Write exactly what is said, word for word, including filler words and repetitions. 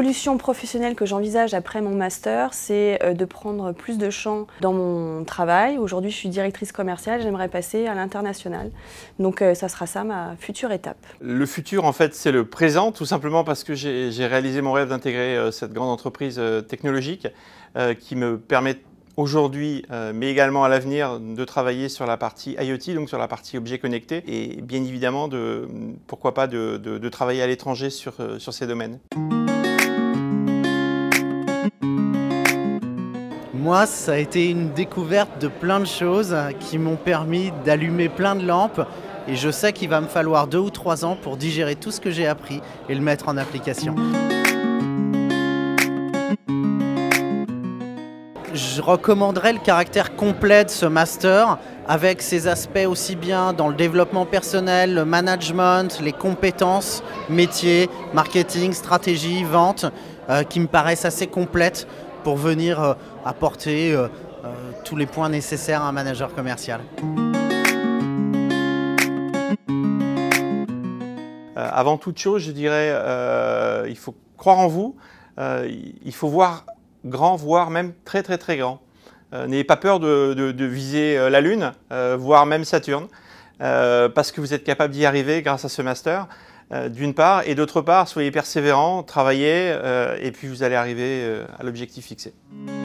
l'évolution professionnelle que j'envisage après mon master, c'est de prendre plus de champ dans mon travail. Aujourd'hui, je suis directrice commerciale, j'aimerais passer à l'international. Donc ça sera ça ma future étape. Le futur, en fait, c'est le présent, tout simplement parce que j'ai réalisé mon rêve d'intégrer euh, cette grande entreprise euh, technologique euh, qui me permet aujourd'hui, euh, mais également à l'avenir, de travailler sur la partie IoT, donc sur la partie objets connectés, et bien évidemment, de, pourquoi pas, de, de, de travailler à l'étranger sur, euh, sur ces domaines. Moi, ça a été une découverte de plein de choses qui m'ont permis d'allumer plein de lampes. Et je sais qu'il va me falloir deux ou trois ans pour digérer tout ce que j'ai appris et le mettre en application. Je recommanderais le caractère complet de ce master avec ses aspects aussi bien dans le développement personnel, le management, les compétences, métiers, marketing, stratégie, vente, euh, qui me paraissent assez complètes pour venir euh, apporter euh, euh, tous les points nécessaires à un manager commercial. Euh, avant toute chose, je dirais, euh, il faut croire en vous, euh, il faut voir grand, voire même très très très grand. Euh, N'ayez pas peur de, de, de viser la Lune, euh, voire même Saturne, euh, parce que vous êtes capable d'y arriver grâce à ce master, euh, d'une part, et d'autre part, soyez persévérants, travaillez, euh, et puis vous allez arriver euh, à l'objectif fixé.